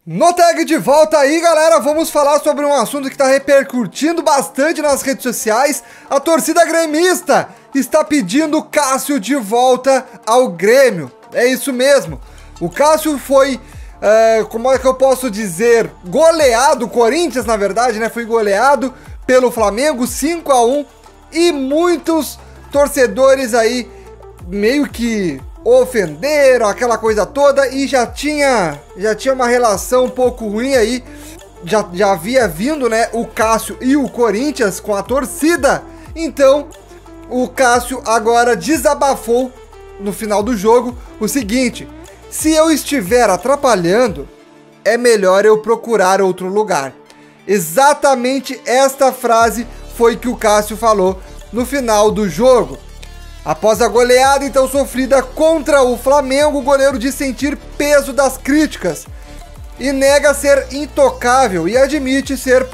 No tag de volta aí, galera, vamos falar sobre um assunto que está repercutindo bastante nas redes sociais. A torcida gremista está pedindo Cássio de volta ao Grêmio. É isso mesmo. O Cássio foi, como é que eu posso dizer, goleado, o Corinthians na verdade, né? Foi goleado pelo Flamengo 5-1 e muitos torcedores aí meio que ofenderam, aquela coisa toda, e já tinha uma relação um pouco ruim aí, já havia vindo, né, o Cássio e o Corinthians com a torcida. Então, o Cássio agora desabafou no final do jogo o seguinte: se eu estiver atrapalhando, é melhor eu procurar outro lugar. Exatamente esta frase foi que o Cássio falou no final do jogo. Após a goleada então sofrida contra o Flamengo, o goleiro diz sentir peso das críticas e nega ser intocável e admite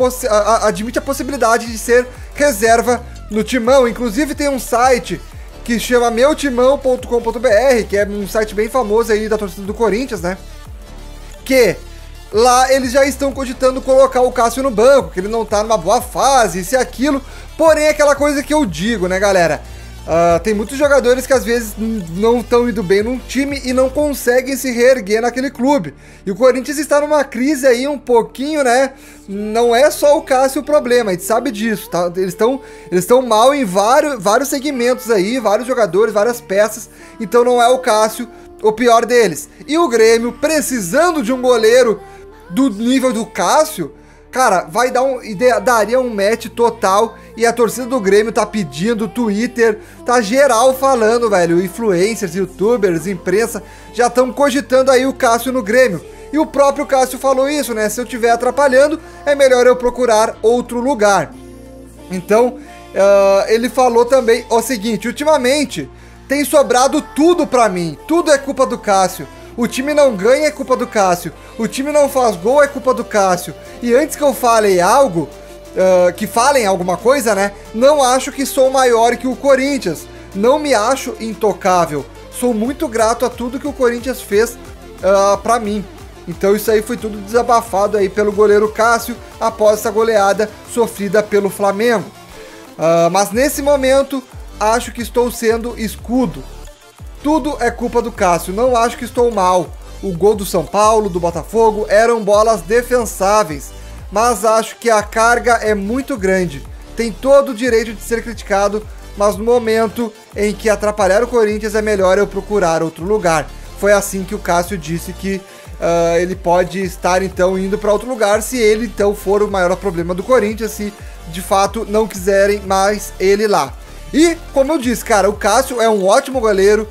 a possibilidade de ser reserva no Timão. Inclusive tem um site que chama meutimão.com.br, que é um site bem famoso aí da torcida do Corinthians, né? Que lá eles já estão cogitando colocar o Cássio no banco, que ele não tá numa boa fase, isso e aquilo. Porém, aquela coisa que eu digo, né, galera? Tem muitos jogadores que às vezes não estão indo bem num time e não conseguem se reerguer naquele clube. E o Corinthians está numa crise aí um pouquinho, né? Não é só o Cássio o problema, a gente sabe disso, tá? Eles estão mal em vários segmentos aí, vários jogadores, várias peças. Então não é o Cássio o pior deles. E o Grêmio, precisando de um goleiro do nível do Cássio, cara, daria um match total. E a torcida do Grêmio tá pedindo, Twitter, tá geral falando, velho. Influencers, youtubers, imprensa, já estão cogitando aí o Cássio no Grêmio. E o próprio Cássio falou isso, né? Se eu estiver atrapalhando, é melhor eu procurar outro lugar. Então, ele falou também o seguinte: ultimamente tem sobrado tudo pra mim. Tudo é culpa do Cássio. O time não ganha, é culpa do Cássio. O time não faz gol, é culpa do Cássio. E antes que eu fale algo, que falem alguma coisa, né? Não acho que sou maior que o Corinthians. Não me acho intocável. Sou muito grato a tudo que o Corinthians fez pra mim. Então isso aí foi tudo desabafado aí pelo goleiro Cássio após essa goleada sofrida pelo Flamengo. Mas nesse momento, acho que estou sendo escudo. Tudo é culpa do Cássio, não acho que estou mal. O gol do São Paulo, do Botafogo, eram bolas defensáveis, mas acho que a carga é muito grande. Tem todo o direito de ser criticado, mas no momento em que atrapalhar o Corinthians é melhor eu procurar outro lugar. Foi assim que o Cássio disse que ele pode estar então indo para outro lugar se ele então for o maior problema do Corinthians, se de fato não quiserem mais ele lá. E, como eu disse, cara, o Cássio é um ótimo goleiro.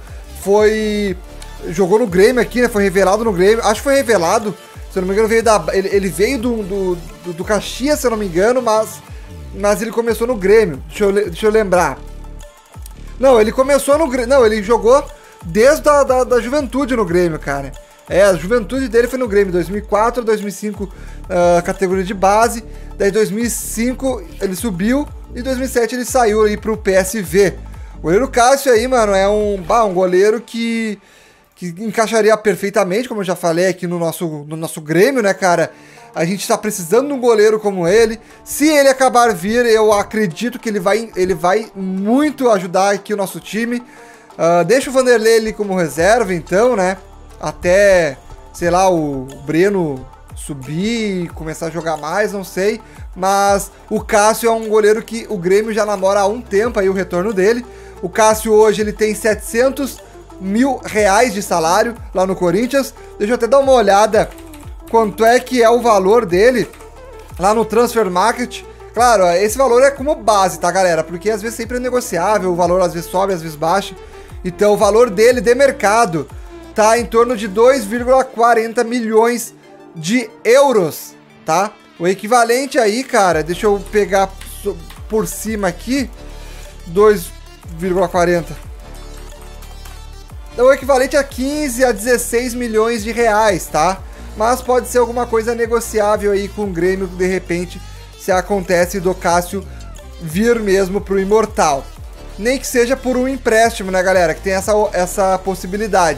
Jogou no Grêmio aqui, né? Foi revelado no Grêmio. Acho que foi revelado, se eu não me engano, ele veio do Caxias, se eu não me engano, mas ele começou no Grêmio. Deixa eu lembrar. Não, ele começou no Grêmio. Não, ele jogou desde da juventude no Grêmio, cara. A juventude dele foi no Grêmio, 2004, 2005, categoria de base. Daí 2005 ele subiu e 2007 ele saiu aí pro PSV. O goleiro Cássio aí, mano, é um goleiro que encaixaria perfeitamente, como eu já falei aqui no nosso Grêmio, né, cara? A gente tá precisando de um goleiro como ele. Se ele acabar vir, eu acredito que ele vai muito ajudar aqui o nosso time. Deixa o Vanderlei ali como reserva, então, né? Até, sei lá, o Breno subir e começar a jogar mais, não sei. Mas o Cássio é um goleiro que o Grêmio já namora há um tempo aí o retorno dele. O Cássio hoje ele tem 700 mil reais de salário lá no Corinthians. Deixa eu até dar uma olhada quanto é que é o valor dele lá no Transfer Market. Claro, esse valor é como base, tá, galera? Porque às vezes sempre é negociável, o valor às vezes sobe, às vezes baixa. Então o valor dele de mercado tá em torno de 2,40 milhões de euros, tá? O equivalente aí, cara, deixa eu pegar por cima aqui, 2,40. Então, o equivalente a 15 a 16 milhões de reais, tá? Mas pode ser alguma coisa negociável aí com o Grêmio, de repente, se acontece do Cássio vir mesmo pro Imortal. Nem que seja por um empréstimo, né, galera? Que tem essa possibilidade.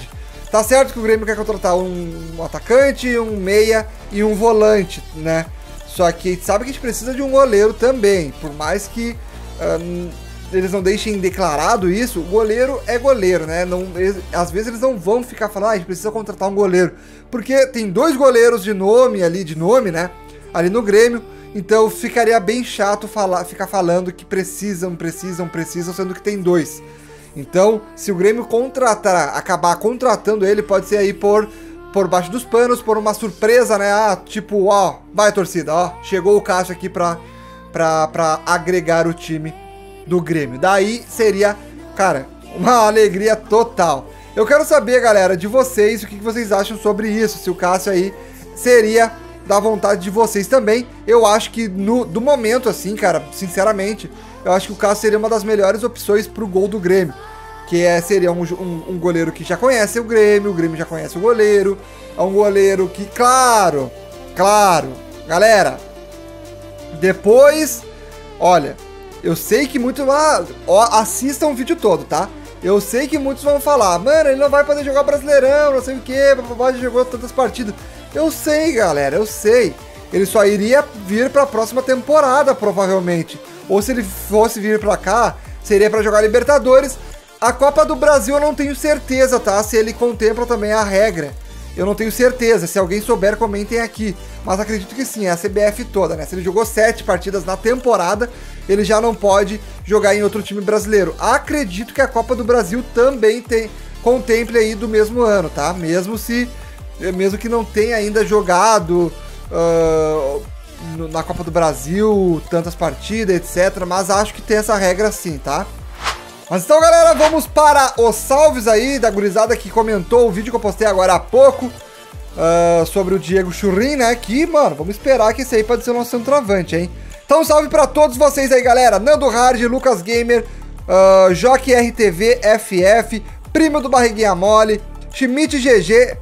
Tá certo que o Grêmio quer contratar um atacante, um meia e um volante, né? Só que a gente sabe que a gente precisa de um goleiro também. Por mais que eles não deixem declarado isso, o goleiro é goleiro, né? Às vezes eles não vão ficar falando, a gente precisa contratar um goleiro. Porque tem 2 goleiros de nome, né? Ali no Grêmio. Então ficaria bem chato ficar falando que precisam, sendo que tem 2. Então, se o Grêmio acabar contratando ele, pode ser aí por baixo dos panos, por uma surpresa, né? Tipo, ó, vai torcida, ó, chegou o Cássio aqui pra agregar o time do Grêmio. Daí seria, cara, uma alegria total. Eu quero saber, galera, de vocês, o que vocês acham sobre isso, se o Cássio aí seria da vontade de vocês também. Eu acho que do momento, assim, cara, sinceramente, eu acho que o Cássio seria uma das melhores opções pro gol do Grêmio. Que seria um goleiro que já conhece o Grêmio já conhece o goleiro. É um goleiro que, claro, galera, depois, olha, eu sei que muitos, assistam o vídeo todo, tá? Eu sei que muitos vão falar, mano, ele não vai poder jogar Brasileirão, não sei o que, já jogou tantas partidas. Eu sei, galera, eu sei. Ele só iria vir pra próxima temporada, provavelmente. Ou se ele fosse vir pra cá, seria pra jogar Libertadores. A Copa do Brasil eu não tenho certeza, tá? Se ele contempla também a regra. Eu não tenho certeza. Se alguém souber, comentem aqui. Mas acredito que sim, é a CBF toda, né? Se ele jogou 7 partidas na temporada, ele já não pode jogar em outro time brasileiro. Acredito que a Copa do Brasil também contemple aí do mesmo ano, tá? Mesmo que não tenha ainda jogado na Copa do Brasil tantas partidas, etc. Mas acho que tem essa regra sim, tá? Mas então, galera, vamos para os salves aí da gurizada que comentou o vídeo que eu postei agora há pouco sobre o Diego Churrin, né? Que, mano, vamos esperar que esse aí pode ser o nosso centroavante, hein? Então, salve para todos vocês aí, galera. Nando Hard, Lucas Gamer, Joque RTV, FF, Primo do Barriguinha Mole, Schmidt GG.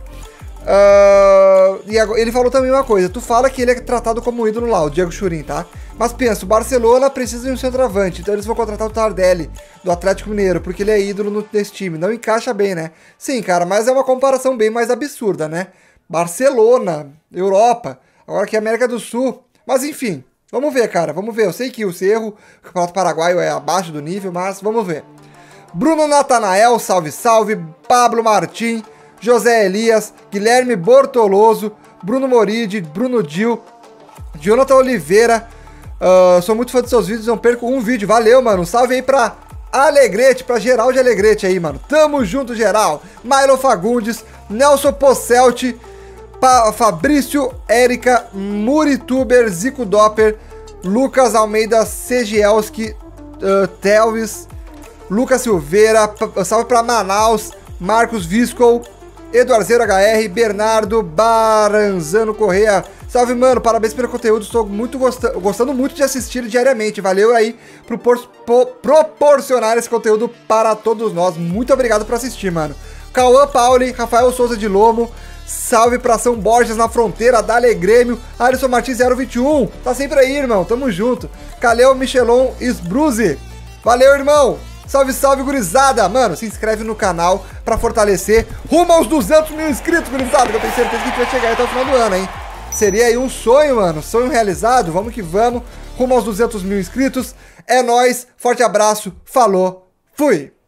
E ele falou também uma coisa. Tu fala que ele é tratado como ídolo lá, o Diego Churrin, tá? Mas pensa, o Barcelona precisa de um centroavante, então eles vão contratar o Tardelli, do Atlético Mineiro, porque ele é ídolo nesse time. Não encaixa bem, né? Sim, cara, mas é uma comparação bem mais absurda, né? Barcelona, Europa, agora aqui América do Sul. Mas enfim, vamos ver, cara, vamos ver. Eu sei que o Cerro, o Campeonato Paraguaio é abaixo do nível, mas vamos ver. Bruno Natanael, salve, salve. Pablo Martim, José Elias, Guilherme Bortoloso, Bruno Moridi, Bruno Dil, Jonathan Oliveira. Sou muito fã dos seus vídeos, não perco um vídeo. Valeu, mano. Um salve aí pra Alegrete, pra geral de Alegrete aí, mano. Tamo junto, geral. Milo Fagundes, Nelson Posselt, Fabrício, Érica, Murituber, Zico Doper, Lucas Almeida, Segielski, Telvis, Lucas Silveira, salve pra Manaus, Marcos Visco, Eduardo HR, Bernardo Baranzano Correia. Salve, mano, parabéns pelo conteúdo, estou gostando muito de assistir diariamente. Valeu aí por proporcionar esse conteúdo para todos nós. Muito obrigado por assistir, mano. Cauã Pauli, Rafael Souza de Lomo, salve pra São Borges na fronteira, Dale Grêmio, Alisson Martins 021, tá sempre aí, irmão, tamo junto. Caleu Michelon Sbruze, valeu, irmão. Salve, salve, gurizada! Mano, se inscreve no canal pra fortalecer rumo aos 200 mil inscritos, gurizada, que eu tenho certeza que a gente vai chegar aí até o final do ano, hein? Seria aí um sonho, mano, sonho realizado, vamos que vamos, rumo aos 200 mil inscritos. É nóis, forte abraço, falou, fui!